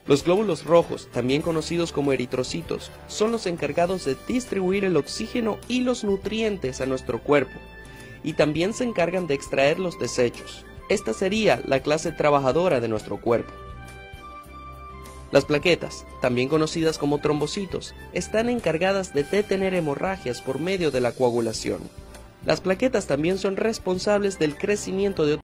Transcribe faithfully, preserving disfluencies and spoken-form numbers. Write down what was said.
Los glóbulos rojos, también conocidos como eritrocitos, son los encargados de distribuir el oxígeno y los nutrientes a nuestro cuerpo, y también se encargan de extraer los desechos. Esta sería la clase trabajadora de nuestro cuerpo. Las plaquetas, también conocidas como trombocitos, están encargadas de detener hemorragias por medio de la coagulación. Las plaquetas también son responsables del crecimiento de